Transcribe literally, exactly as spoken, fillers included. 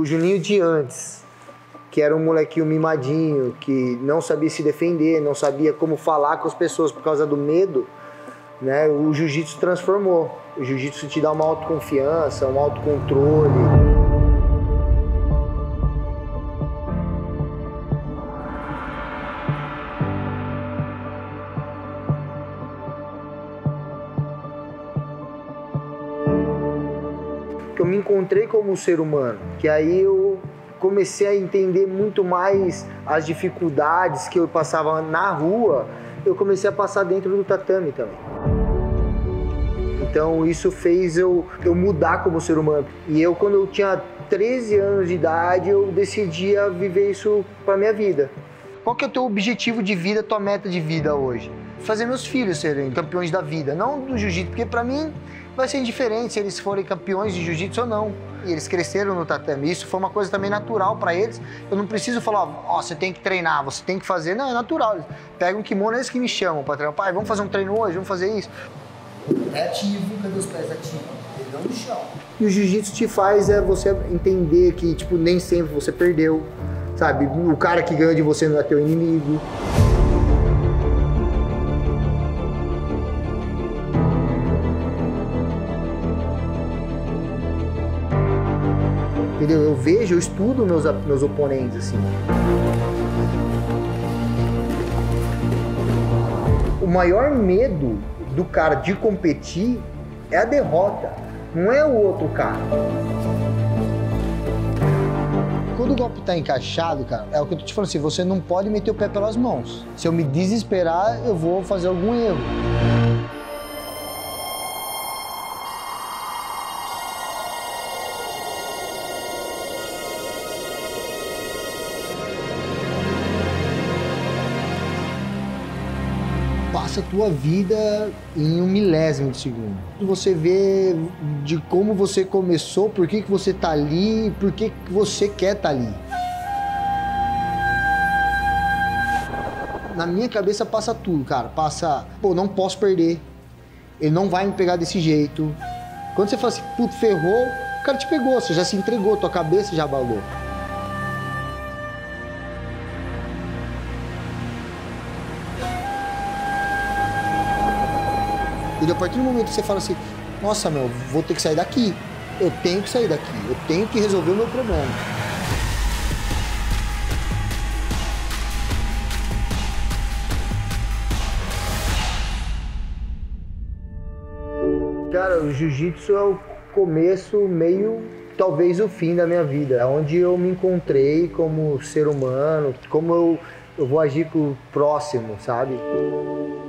o Juninho de antes, que era um molequinho mimadinho, que não sabia se defender, não sabia como falar com as pessoas por causa do medo, né? O jiu-jitsu transformou. O jiu-jitsu te dá uma autoconfiança, um autocontrole. Eu me encontrei como ser humano, que aí eu comecei a entender muito mais as dificuldades que eu passava na rua, eu comecei a passar dentro do tatame também. Então isso fez eu, eu mudar como ser humano. E eu, quando eu tinha treze anos de idade, eu decidia viver isso para minha vida. Qual que é o teu objetivo de vida, tua meta de vida hoje? Fazer meus filhos serem campeões da vida, não do jiu-jitsu, porque para mim vai ser indiferente se eles forem campeões de jiu-jitsu ou não. E eles cresceram no tatame, isso foi uma coisa também natural para eles. Eu não preciso falar, ó, oh, você tem que treinar, você tem que fazer. Não, é natural. Eles pegam um kimono, eles que me chamam para treinar. Pai, vamos fazer um treino hoje, vamos fazer isso. É ativo, cadê os pés ativos? Ele não no chão. E o jiu-jitsu te faz é você entender que, tipo, nem sempre você perdeu, sabe? O cara que ganhou de você não é teu inimigo. Entendeu? Eu vejo, eu estudo meus, meus oponentes, assim. O maior medo do cara de competir é a derrota, não é o outro cara. Quando o golpe tá encaixado, cara, é o que eu tô te falando assim, você não pode meter o pé pelas mãos. Se eu me desesperar, eu vou fazer algum erro. Passa a tua vida em um milésimo de segundo. Você vê de como você começou, por que que você tá ali, por que que você quer tá ali. Na minha cabeça passa tudo, cara. Passa, pô, não posso perder. Ele não vai me pegar desse jeito. Quando você fala assim, puto, ferrou, o cara te pegou, você já se entregou, tua cabeça já abalou. E a partir do momento que você fala assim, nossa, meu, vou ter que sair daqui. Eu tenho que sair daqui. Eu tenho que resolver o meu problema. Cara, o jiu-jitsu é o começo, meio, talvez o fim da minha vida. É onde eu me encontrei como ser humano, como eu, eu vou agir com o próximo, sabe?